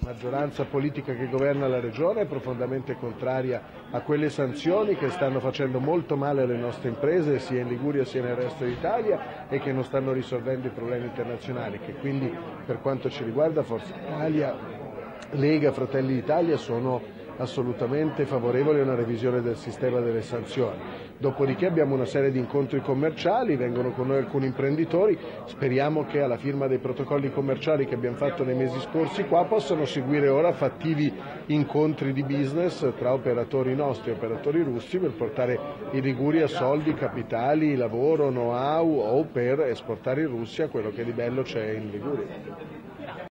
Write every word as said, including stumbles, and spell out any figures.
maggioranza politica che governa la regione è profondamente contraria a quelle sanzioni che stanno facendo molto male alle nostre imprese sia in Liguria sia nel resto d'Italia e che non stanno risolvendo i problemi internazionali, che quindi per quanto ci riguarda Forza Italia, Lega, Fratelli d'Italia sono assolutamente favorevoli a una revisione del sistema delle sanzioni. Dopodiché abbiamo una serie di incontri commerciali, vengono con noi alcuni imprenditori, speriamo che alla firma dei protocolli commerciali che abbiamo fatto nei mesi scorsi qua possano seguire ora fattivi incontri di business tra operatori nostri e operatori russi per portare in Liguria soldi, capitali, lavoro, know-how o per esportare in Russia quello che di bello c'è in Liguria.